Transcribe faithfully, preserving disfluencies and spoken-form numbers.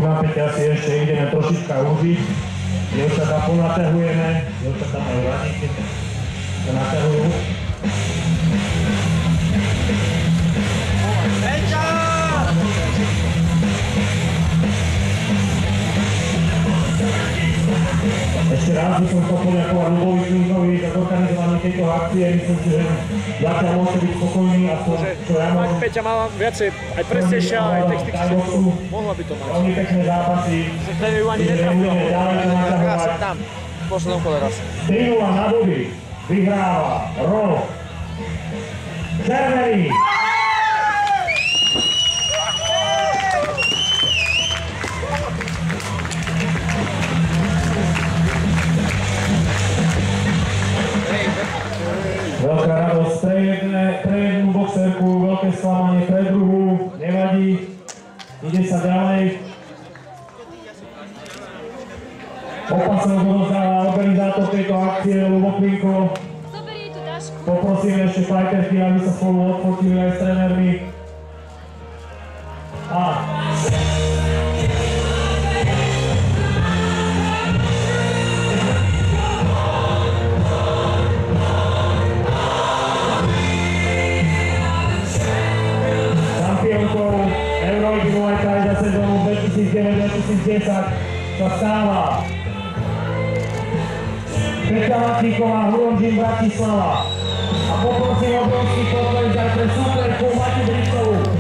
napätia si ešte ideme trošička užiť. Dievčatá ponaťahujeme, dievčatá majú radíky, sa naťahujú. Ešte raz by som chcel poďakovať Ľubovi Kľúzovi za zorganizovanie tejto akcie. Myslím si, že zatiaľ môžete byť spokojní a to, čo ja môžem... Peťa mala viacej, aj presnejšia, aj textiky. Mohla by to mať. Veľmi pekné zápasy. Že ten ju ani netrafila. Ja som tam. V poslednom kole raz. tri nula na body. Vyhráva Roh Červený. Veľká radosť pre, jedne, pre jednu boxerku, veľké sklamanie pre druhú, nevadí, ide sa ďalej. Opasov rozdáva organizátor tejto akcie, Ľubo Klinko. Poprosím ešte fajterky, aby sa spolu odfotili aj s trénermi. A Euroleague Muay Thai za sezónu dvetisícdeväť dvetisícdesať sa stáva Peťa Matíková, Huronžín Bratislava. A poprosím obrovský potlesk aj pre súperku Mati Bricovu.